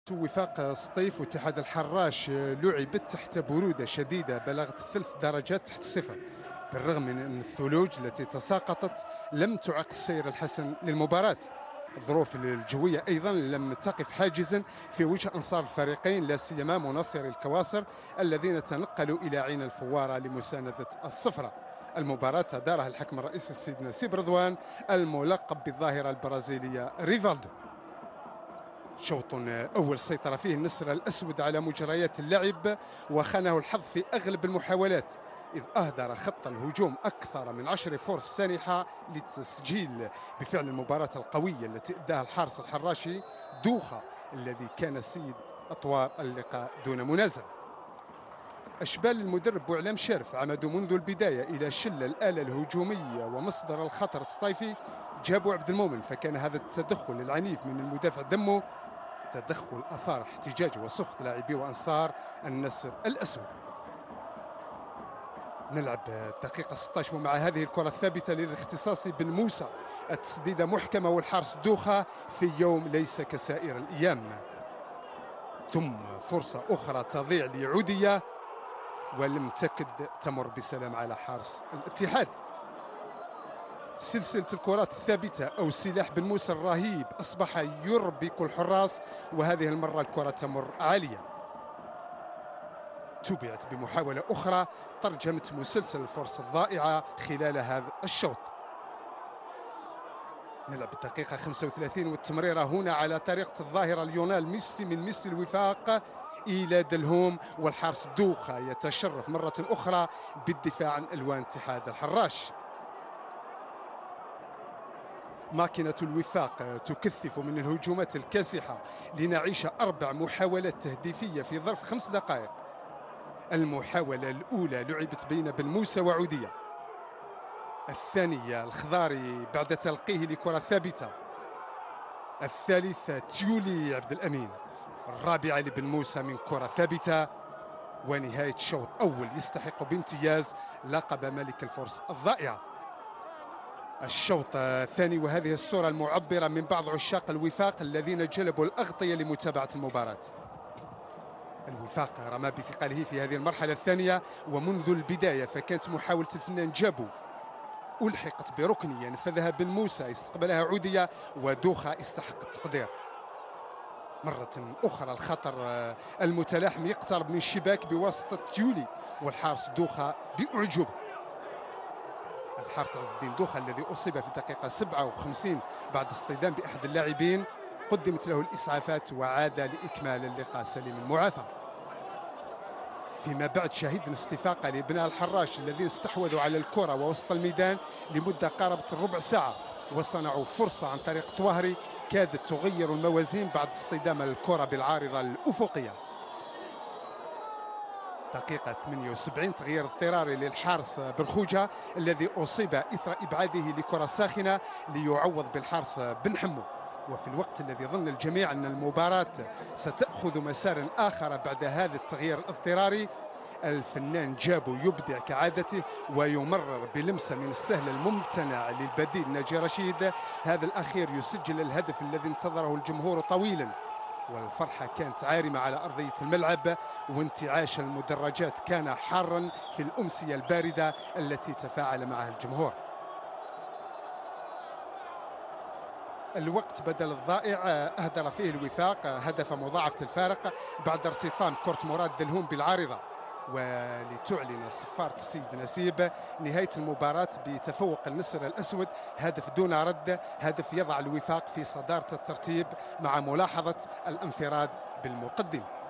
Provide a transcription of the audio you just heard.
وفاق سطيف واتحاد الحراش لعبت تحت برودة شديدة بلغت 3 درجات تحت الصفر، بالرغم من أن الثلوج التي تساقطت لم تعق السير الحسن للمباراة. الظروف الجوية أيضا لم تقف حاجزا في وجه أنصار الفريقين، لا سيما مناصري الكواسر الذين تنقلوا إلى عين الفوارة لمساندة الصفرة. المباراة أدارها الحكم الرئيسي السيد نسيب رضوان الملقب بالظاهرة البرازيلية ريفالدو. شوط أول سيطر فيه النسر الأسود على مجريات اللعب وخانه الحظ في أغلب المحاولات، إذ أهدر خط الهجوم أكثر من 10 فرص سانحة للتسجيل بفعل المباراة القوية التي أداها الحارس الحراشي دوخة الذي كان سيد أطوار اللقاء دون منازع. أشبال المدرب بوعلام شرف عمدوا منذ البداية إلى شل الآلة الهجومية ومصدر الخطر السطيفي جابوا عبد المؤمن، فكان هذا التدخل العنيف من المدافع دمه تدخل أثار احتجاج وسخط لاعبي وأنصار النسر الأسود. نلعب الدقيقة 16 ومع هذه الكرة الثابتة للاختصاص بن موسى، التسديدة محكمة والحارس دوخة في يوم ليس كسائر الأيام. ثم فرصة أخرى تضيع لعودية ولم تكد تمر بسلام على حارس الاتحاد. سلسلة الكرات الثابتة أو سلاح بن موسى الرهيب أصبح يربك الحراس، وهذه المرة الكرة تمر عالية. تبعت بمحاولة أخرى ترجمت مسلسل الفرص الضائعة خلال هذا الشوط. نلعب الدقيقة 35 والتمريرة هنا على طريقة الظاهرة ليونيل ميسي من ميسي الوفاق إلى دلهوم، والحارس دوخة يتشرف مرة أخرى بالدفاع عن ألوان اتحاد الحراش. ماكينة الوفاق تكثف من الهجومات الكاسحة لنعيش 4 محاولات تهديفية في ظرف 5 دقائق. المحاولة الأولى لعبت بين بن موسى وعودية، الثانية الخضاري بعد تلقيه لكرة ثابتة، الثالثة تيولي عبد الأمين، الرابعة لبن موسى من كرة ثابتة. ونهاية شوط أول يستحق بامتياز لقب ملك الفرص الضائعة. الشوط الثاني وهذه الصورة المعبرة من بعض عشاق الوفاق الذين جلبوا الأغطية لمتابعة المباراة. الوفاق رمى بثقله في هذه المرحلة الثانية ومنذ البداية، فكانت محاولة الفنان جابو ألحقت بركنية نفذها بن موسى استقبلها عودية ودوخة استحق التقدير. مرة أخرى الخطر المتلاحم يقترب من الشباك بواسطة تيولي والحارس دوخة بأعجوبة. الحارس عز الدين دوخة الذي أصيب في الدقيقة 57 بعد اصطدام بأحد اللاعبين قدمت له الإسعافات وعاد لإكمال اللقاء سليم المعافى. فيما بعد شهدنا استفاقة لابناء الحراش الذين استحوذوا على الكرة ووسط الميدان لمدة قاربت الربع ساعة وصنعوا فرصة عن طريق طواهري كادت تغير الموازين بعد اصطدام الكرة بالعارضة الأفقية. دقيقة 78 تغيير اضطراري للحارس برخوجة الذي أصيب إثر إبعاده لكرة ساخنة ليعوض بالحارس بن حمو. وفي الوقت الذي ظن الجميع أن المباراة ستأخذ مسار آخر بعد هذا التغيير الاضطراري، الفنان جابو يبدع كعادته ويمرر بلمسة من السهل الممتنع للبديل ناجي رشيد. هذا الأخير يسجل الهدف الذي انتظره الجمهور طويلا، والفرحة كانت عارمة على أرضية الملعب، وانتعاش المدرجات كان حارا في الأمسية الباردة التي تفاعل معها الجمهور. الوقت بدل الضائع أهدر فيه الوفاق هدف مضاعفة الفارق بعد ارتطام كرة مراد دلهوم بالعارضة، ولتعلن صفارة السيد نسيب نهاية المباراة بتفوق النسر الأسود هدف دون رد، هدف يضع الوفاق في صدارة الترتيب مع ملاحظة الانفراد بالمقدمة.